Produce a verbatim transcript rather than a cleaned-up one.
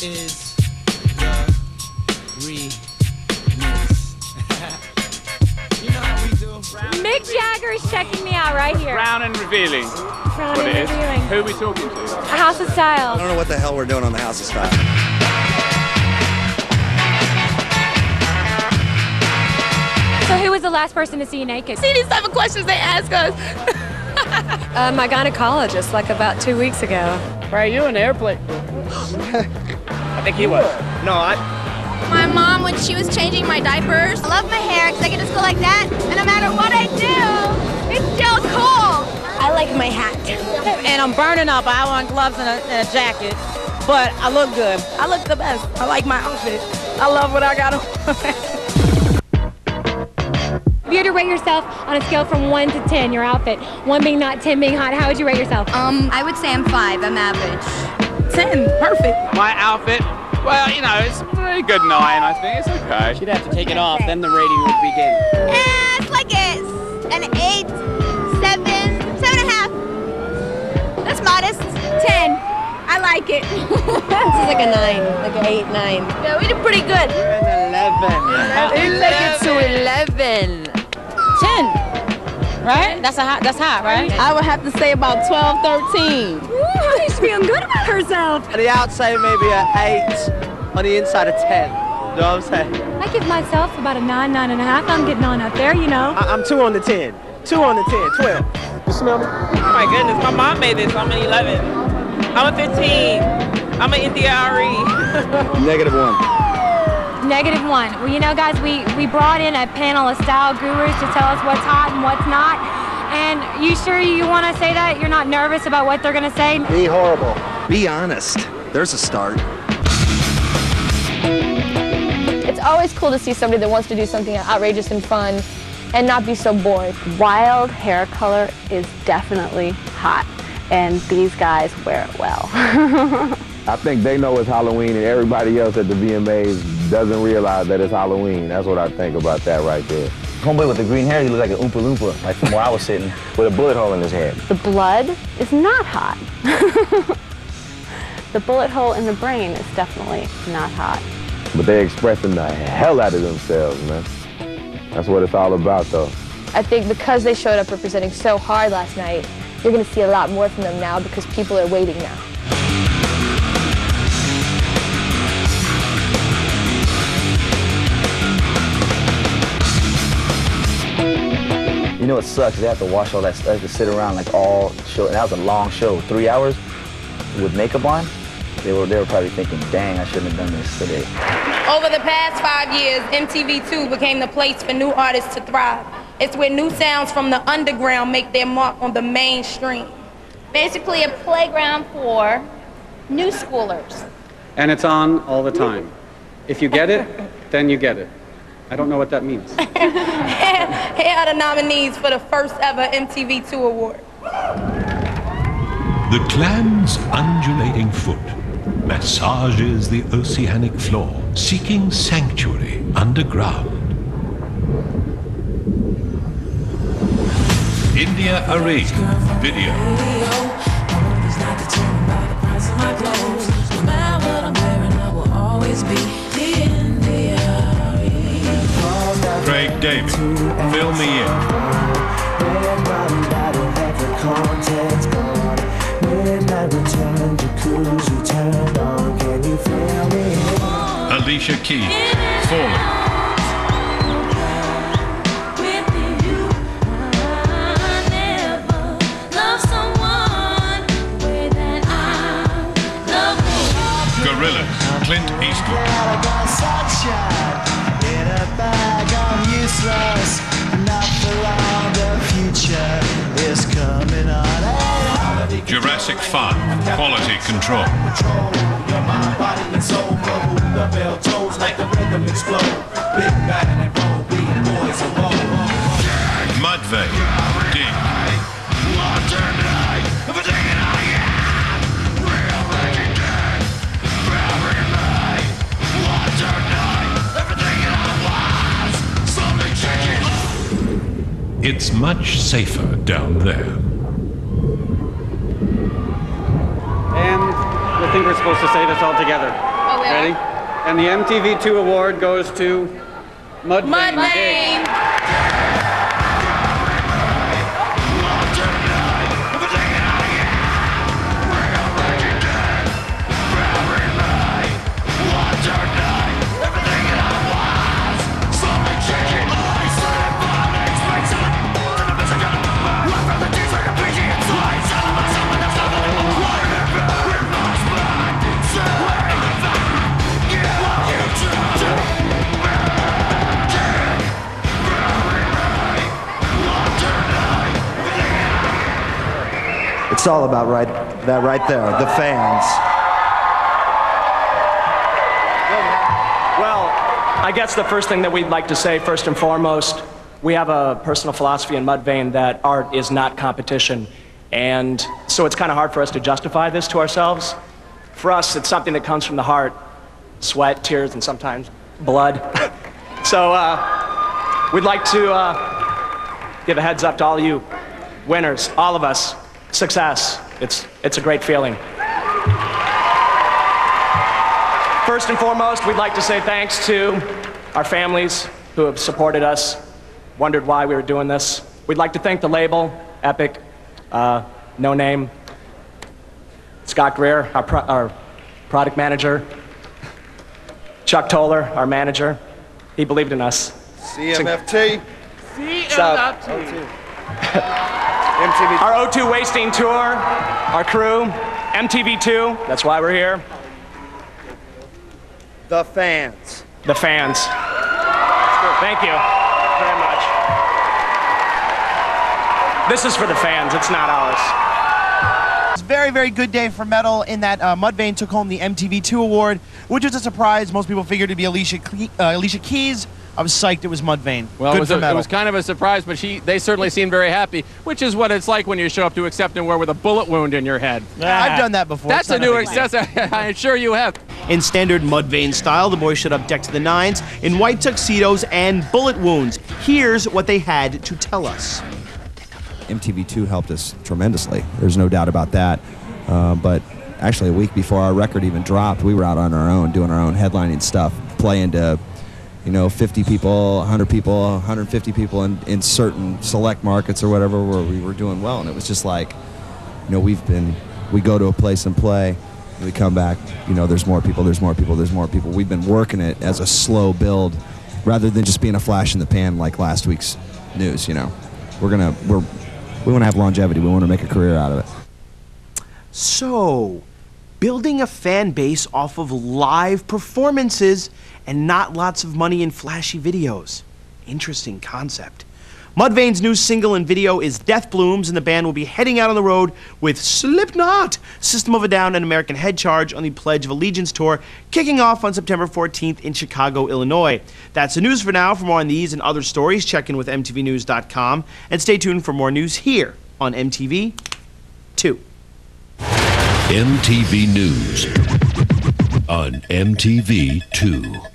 is the remix. You know how we do. Mick Jagger is checking me out right here. Brown and revealing. Brown what and it is. revealing. Who are we talking to? A House of Style. I don't know what the hell we're doing on the House of Style. So who was the last person to see you naked? See these type of questions they ask us. uh, my gynecologist, like about two weeks ago. Right, you in the airplane. I think he was. No, I... My mom, when she was changing my diapers. I love my hair because I can just go like that, and no matter what I do, it's still cool. I like my hat. And I'm burning up. I want gloves and a, and a jacket, but I look good. I look the best. I like my outfit. I love what I got on. If you had to rate yourself on a scale from one to ten, your outfit, one being not, ten being hot, how would you rate yourself? Um, I would say I'm five. I'm average. ten, perfect. My outfit, well, you know, it's a pretty good nine, I think. It's okay. She'd have to take it off, then the rating would begin. Eh, it's like a, an eight, seven, seven and a half. That's modest. Ten. I like it. This is like a nine, like an eight, nine. Yeah, we did pretty good. We're an eleven. They take it to eleven. ten, right? That's a hot, that's hot, right? I would have to say about twelve, thirteen. Ooh, she's feeling good about herself. On the outside, maybe an eight. On the inside, a ten. You know what I'm saying? I give myself about a nine, nine and a half. I'm getting on up there, you know. I I'm two on the ten. Two on the ten, twelve. You smell me? Oh my goodness, my mom made this. I'm an eleven. I'm a fifteen. I'm an India R E. Negative one. Negative one. Well, you know, guys, we, we brought in a panel of style gurus to tell us what's hot and what's not. And you sure you want to say that? You're not nervous about what they're going to say? Be horrible. Be honest. There's a start. It's always cool to see somebody that wants to do something outrageous and fun and not be so bored. Wild hair color is definitely hot, and these guys wear it well. I think they know it's Halloween, and everybody else at the V M As doesn't realize that it's Halloween. That's what I think about that right there. Homeboy with the green hair, he looked like an Oompa Loompa, like from where I was sitting, with a bullet hole in his head. The blood is not hot. The bullet hole in the brain is definitely not hot. But they're expressing the hell out of themselves, man. That's what it's all about, though. I think because they showed up representing so hard last night, you're going to see a lot more from them now because people are waiting now. You know what sucks? They have to wash all that stuff, to sit around like all show. And that was a long show, three hours with makeup on. They were, they were probably thinking, dang, I shouldn't have done this today. Over the past five years, M T V two became the place for new artists to thrive. It's where new sounds from the underground make their mark on the mainstream. Basically a playground for new schoolers. And it's on all the time. If you get it, then you get it. I don't know what that means. Here are the nominees for the first ever M T V two award. The clan's undulating foot massages the oceanic floor, seeking sanctuary underground. India Array video. Craig David, fill me in. Alicia Keys, Falling. Gorillaz, Clint Eastwood. Jurassic five, Quality Control. Mudvayne, Dig. It's much safer down there. And I think we're supposed to say this all together. Oh, Ready? And the M T V two award goes to Mudvayne. Mudvayne. It's all about right, that right there, the fans. Well, I guess the first thing that we'd like to say, first and foremost, we have a personal philosophy in Mudvayne that art is not competition. And so it's kind of hard for us to justify this to ourselves. For us, it's something that comes from the heart, sweat, tears, and sometimes blood. So uh, we'd like to uh, give a heads up to all you winners, all of us. Success. It's, it's a great feeling. First and foremost, we'd like to say thanks to our families who have supported us, wondered why we were doing this. We'd like to thank the label, Epic, uh, No Name, Scott Greer, our, pro our product manager, Chuck Toller, our manager. He believed in us. C M F T. C M F T. M T V. Our O two Wasting Tour, our crew, M T V two, that's why we're here. The fans. The fans. Thank you very much. This is for the fans, it's not ours. It's a very, very good day for metal in that uh, Mudvayne took home the M T V two award, which was a surprise. Most people figured it'd be Alicia, Cle uh, Alicia Keys. I was psyched it was Mudvayne. Well, good it was, for a, metal. it was kind of a surprise, but she, they certainly seemed very happy, which is what it's like when you show up to Accept and Wear with a bullet wound in your head. I've done that before. That's a new excess. I'm sure you have. In standard Mudvayne style, the boys showed up decked to the nines in white tuxedos and bullet wounds. Here's what they had to tell us. M T V two helped us tremendously. There's no doubt about that. Uh, but actually, a week before our record even dropped, we were out on our own, doing our own headlining stuff, playing to, you know, fifty people, one hundred people, one hundred fifty people in, in certain select markets or whatever where we were doing well. And it was just like, you know, we've been, we go to a place and play, and we come back, you know, there's more people, there's more people, there's more people. We've been working it as a slow build rather than just being a flash in the pan like last week's news, you know. We're going to, we're, we want to have longevity. We want to make a career out of it. So, building a fan base off of live performances and not lots of money in flashy videos. Interesting concept. Mudvayne's new single and video is Death Blooms, and the band will be heading out on the road with Slipknot, System of a Down, and American Head Charge on the Pledge of Allegiance tour, kicking off on September fourteenth in Chicago, Illinois. That's the news for now. For more on these and other stories, check in with M T V news dot com, and stay tuned for more news here on M T V two. M T V News on M T V two.